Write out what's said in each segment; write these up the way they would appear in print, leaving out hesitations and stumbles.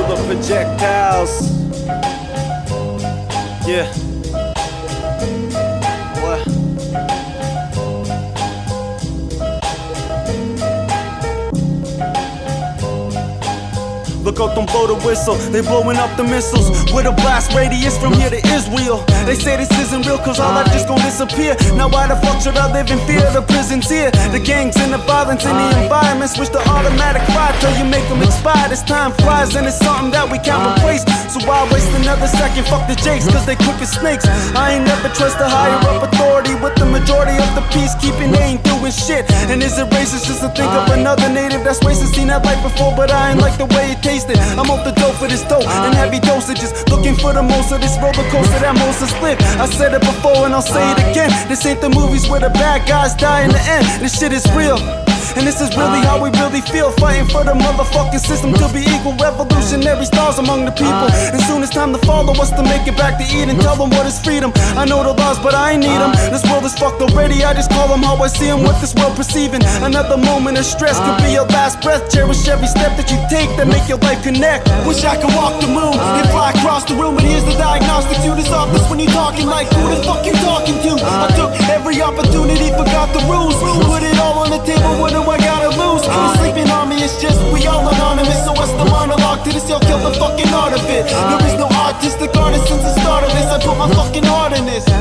the projectiles. Yeah. What? Look out, don't blow the whistle, they blowing up the missiles with a blast radius from here to Israel. They say this isn't real cause our life just gon' disappear. Now why the fuck should I live in fear? The prison's here, the gangs and the violence in the environment. Switch to automatic fire till you make them expire. This time flies and it's something that we can't replace. So why waste another second? Fuck the jakes cause they quick as snakes. I ain't never trust a higher up authority with the majority of the peacekeeping. They ain't doing shit. And is it racist just to think of another native that's racist? Seen that life before but I ain't like the way it tastes. I'm off the dope for this dope and heavy dosages, looking for the most of this roller coaster that Moses lived. I said it before and I'll say it again. This ain't the movies where the bad guys die in the end. This shit is real. And this is really how we really feel, fighting for the motherfucking system to be equal, revolutionary stars among the people. And soon it's time to follow us to make it back to Eden. Tell them what is freedom. I know the laws, but I ain't need them. This world is fucked already, I just call them how I see them. What this world perceiving. Another moment of stress could be your last breath. Cherish every step that you take that make your life connect. Wish I could walk the moon and fly across the room, but here's the diagnostics. You this off this when you talking like who the fuck you talking to? I took every opportunity, forgot the rules. Put it all on the table, what do I gotta lose? The sleeping army, it's just we all anonymous. So what's the monologue to this? Y'all kill the fucking art of it. There is no artistic artist since the start of this. I put my fucking heart in this.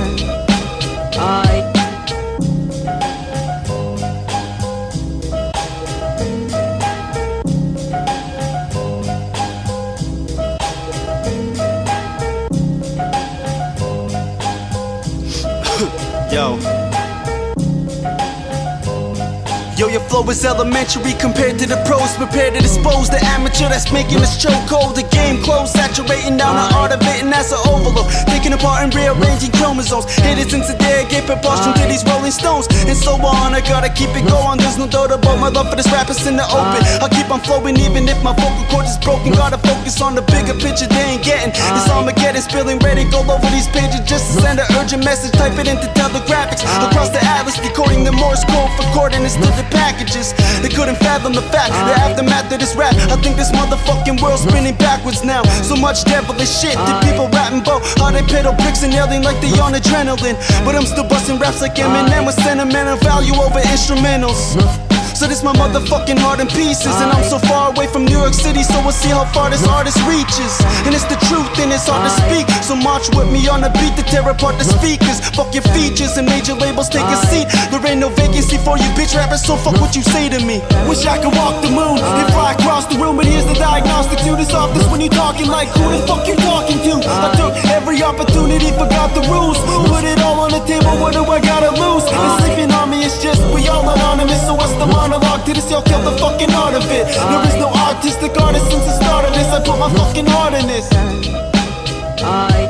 Yo, your flow is elementary compared to the pros. Prepare to dispose the amateur that's making us choke cold. The game closed, saturating down the art of it, and that's an overload. Taking apart and rearranging chromosomes. Hit it since the day I gave propulsion to these rolling stones. And so on, I gotta keep it going. There's no doubt about my love for this rap is in the open. I'll keep on flowing even if my vocal cords is broken. Gotta focus on the bigger picture they ain't getting. This Armageddon spilling ready, go over these pages just to send an urgent message. Type it into telegraphics across the atlas, decoding the Morse code for coordinates to the packages. They couldn't fathom the fact, the aftermath of this rap. I think this motherfucking world's spinning backwards now. So much devilish shit that people rapping about how they pedal bricks and yelling like they on adrenaline. But I'm still busting raps like Eminem with sentimental value over instrumentals. So this my motherfucking heart in pieces. And I'm so far away from New York City, so we'll see how far this artist reaches. And it's the truth and it's hard to speak, so march with me on the beat to tear apart the speakers. Fuck your features and major labels take a seat. There ain't no vacancy for you bitch rappers, so fuck what you say to me. Wish I could walk the moon and fly across the room, but here's the diagnostics. You this off this when you talking like who the fuck you talking to? I took every opportunity, forgot the rules. Put it all on the table, what do I gotta lose? The sleeping army, it's just we all anonymous. So what's the monologue to this? Y'all kill the fucking art of it. There is no artistic artist since the start of this. I put my fucking heart in this.